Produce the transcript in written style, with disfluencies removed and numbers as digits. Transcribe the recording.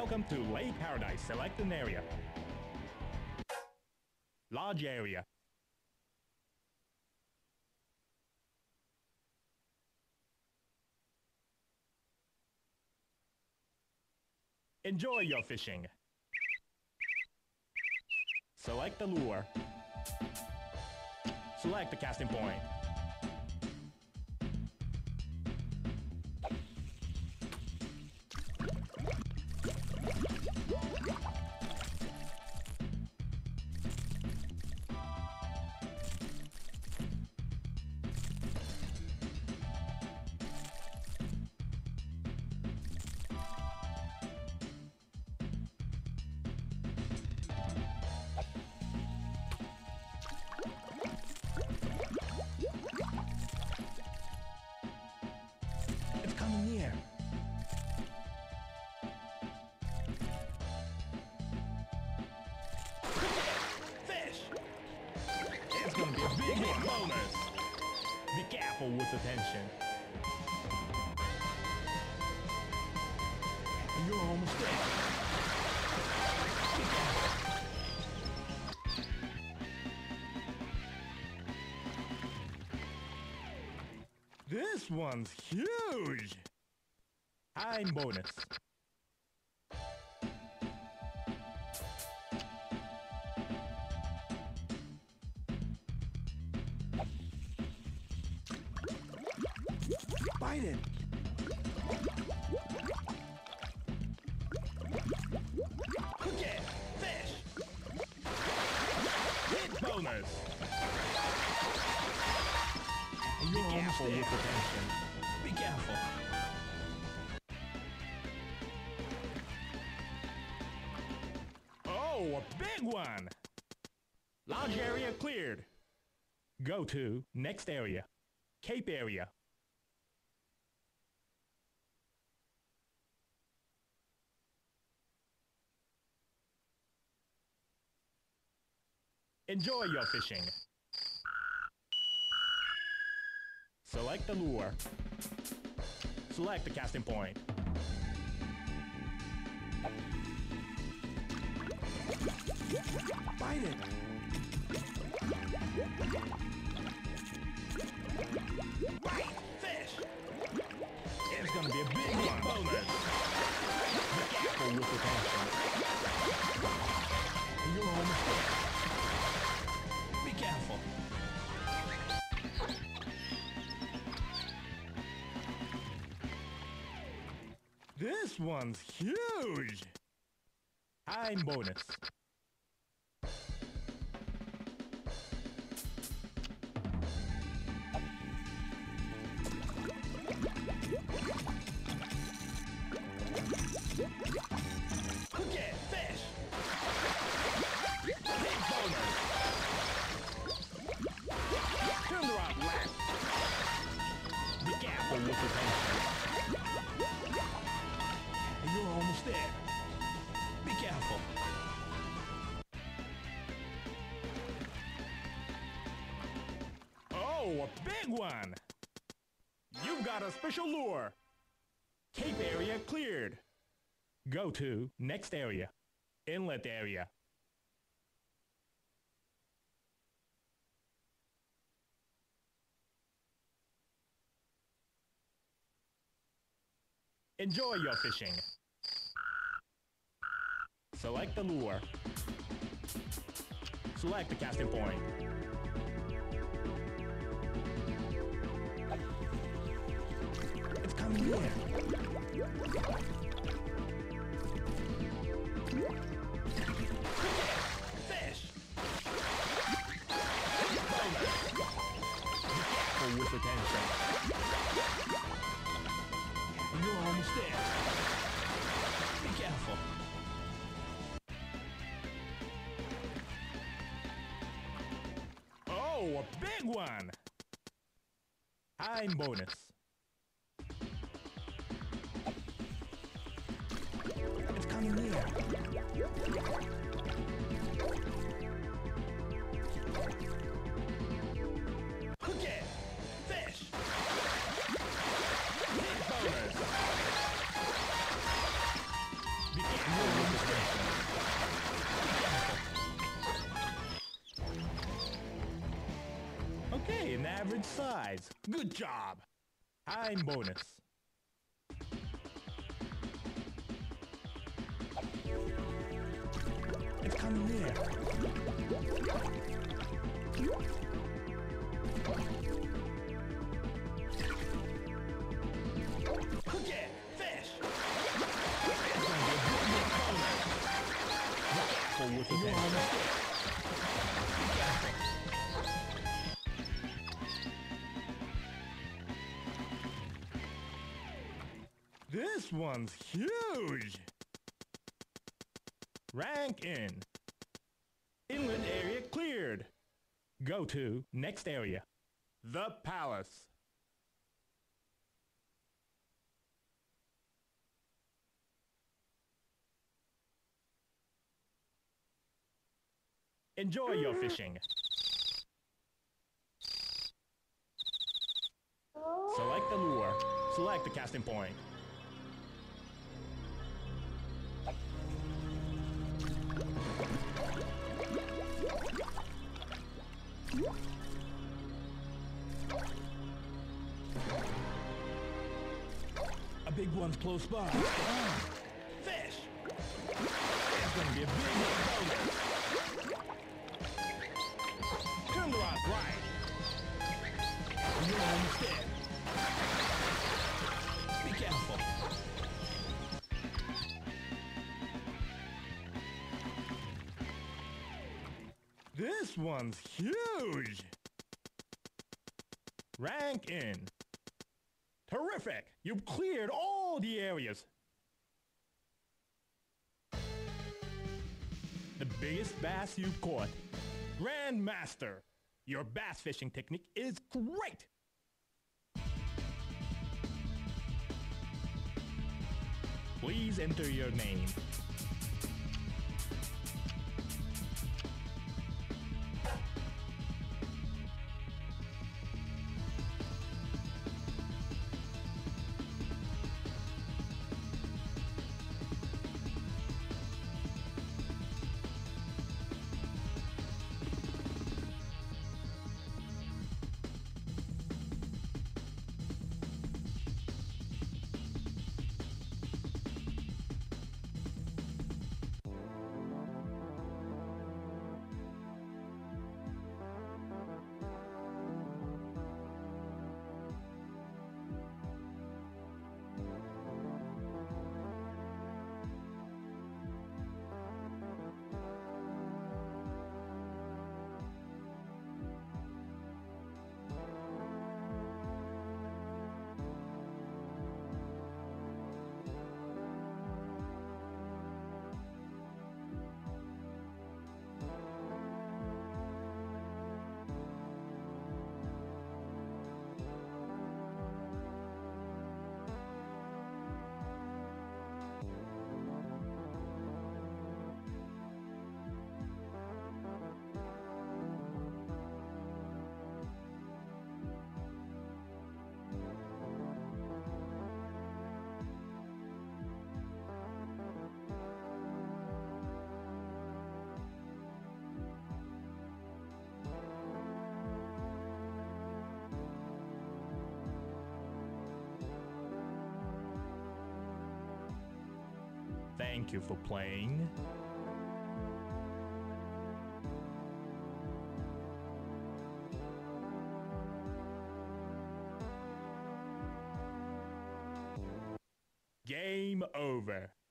Welcome to Lake Paradise. Select an area. Large area. Enjoy your fishing. Select the lure. Select the casting point. It's coming near. Fish! It's gonna be a big hit bonus. Be careful with the tension. You're almost there. Be careful. This one's huge! I'm bonus. Bite it! Hook it! Fish! Hit bonus! Be careful with the tension. Be careful. Oh, a big one! Large area cleared. Go to next area. Cape area. Enjoy your fishing. Select the lure. Select the casting point. Bite it! Bite! Fish! It's gonna be a big one! Bonus! Be careful with the tension. You're almost there. Be careful. This one's huge! I'm bonus. Hook it! Fish! Big bonus! Turn the rod left. Be careful with the tension. You're almost there. Be careful. Oh, a big one! You've got a special lure. Cape area cleared. Go to next area. Inlet area. Enjoy your fishing. Select the lure. Select the casting point. It's coming near. Fish! Bonus! Be careful with the tension. You're almost there. Be careful. Oh, a big one! I'm bonus. It's coming near. Hook it! Fish! Hit bonus! Be careful. Okay, an average size. Good job. Time bonus. It's coming near. Hook it! Fish! It's gonna be a good bonus. Be careful with the bonus. Be careful. This one's huge! Rank in. Inlet area cleared. Go to next area. The Palace. Enjoy your fishing. Select the lure. Select the casting point. A big one's close by. Fish! It's gonna be a big bonus. Turn the rod right. You're almost dead. Be careful. This one's huge. Rank in. Terrific! You've cleared all the areas. The biggest bass you've caught. Grandmaster, your bass fishing technique is great! Please enter your name. Thank you for playing. Game over.